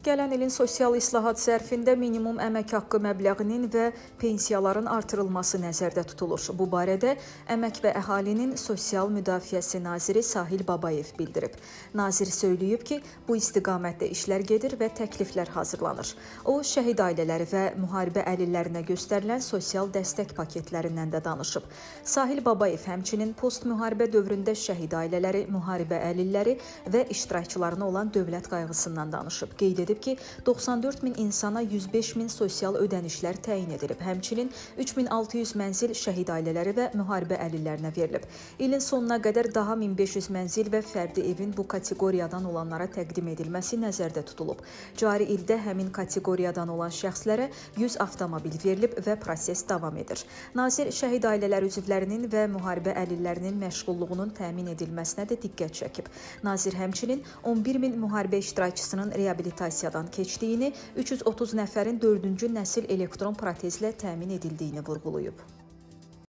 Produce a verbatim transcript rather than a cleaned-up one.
Gələn ilin sosial islahat zərfində minimum əmək haqqı məbləğinin və pensiyaların artırılması nəzərdə tutulur. Bu barədə Əmək və Əhalinin Sosial Müdafiəsi naziri Sahil Babayev bildirib. Nazir söyləyib ki, bu istiqamətdə işlər gedir və təkliflər hazırlanır. O, şəhid ailələri və müharibə əlillərinə göstərilən sosial dəstək paketlərindən də danışıb. Sahil Babayev həmçinin post-müharibə dövründə şəhid ailələri, müharibə əlilləri və iştirakçılarına olan dövlət qayğısından danışıb. Qeyd edib ki, doxsan dörd min insana yüz beş min sosial ödənişlər təyin edilib. Həmçinin üç min altı yüz mənzil şəhid ailələri və müharibə əlillərinə verilib. İlin sonuna qədər daha min beş yüz mənzil və fərdi evin bu kateqoriyadan olanlara təqdim edilməsi nəzərdə tutulub. Cari ildə həmin kateqoriyadan olan şəxslərə yüz avtomobil verilib və proses davam edir. Nazir şəhid ailələr üzvlərinin və müharibə əlillərinin məşğulluğunun təmin edilməsinə də diqqət çəkib. Nazir həmçinin on bir min müharibə iştirakçısının reabilitasiyadan keçdiyini, üç yüz otuz nəfərin dördüncü nəsil elektron protezlə təmin edildiyini vurğulayıb.